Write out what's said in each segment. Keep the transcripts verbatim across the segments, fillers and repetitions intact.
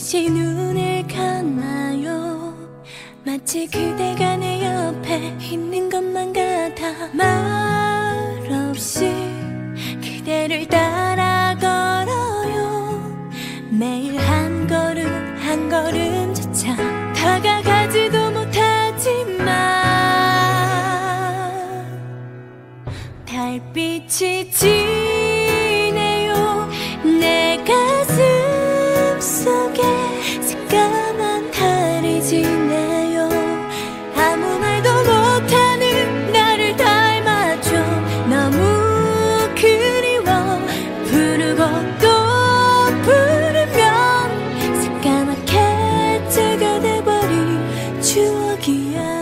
다시 눈을 감아요. 마치 그대가 내 옆에 있는 것만 같아. 말없이 그대를 따라 걸어요. 매일 한 걸음 한 걸음조차 다가가지도 못하지만 달빛이 지네요. 내 가슴 속에 새까만 달이 지네요. 아무 말도 못하는 나를 닮아줘. 너무 그리워. 부르고 또 부르면 새까맣게 제가 돼버린 추억이야.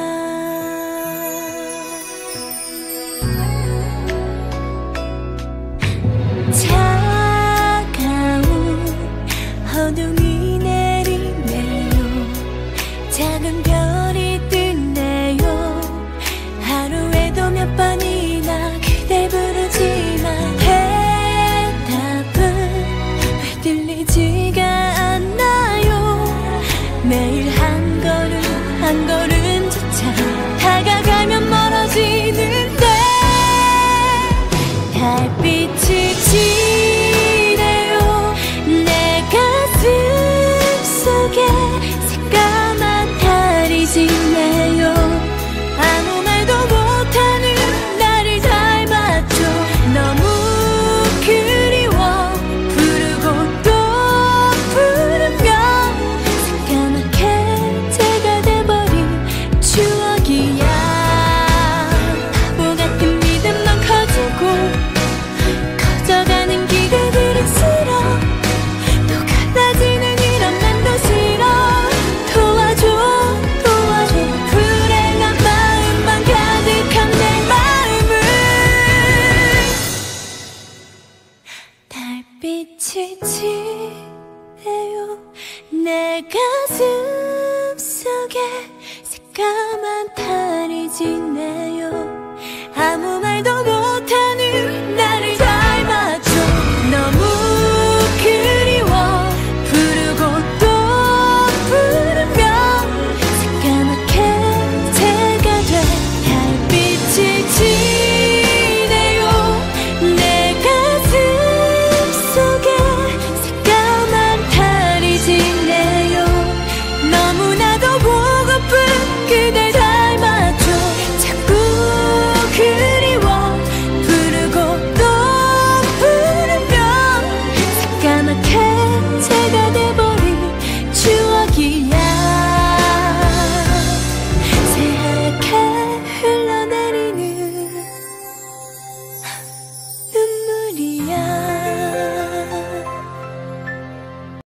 어둠이 내리네요. 작은 별이 뜨네요. 하루에도 몇 번이나 그댈 부르지만 대답은 왜 들리지가 않나요. 매일 한 걸음 한 걸음조차 다가가면 멀어지는데 달빛이 지네요. 내 가슴 속에 새까만 달이 지네요. 아무 말도 못하는 나를 닮았죠. 너무 그리워. 부르고 또 부르면 새까맣게 제가 돼버린 추억이야. 바보 같은 믿음만 커지고 커져가는 기대들은 싫어. 또 갈라지는 이런 맘도 싫어. 도와줘 도와줘. 불행한 마음만 가득한 내 마음을 달빛이 지네요. 내 가슴 속에 새까만 달이 지네.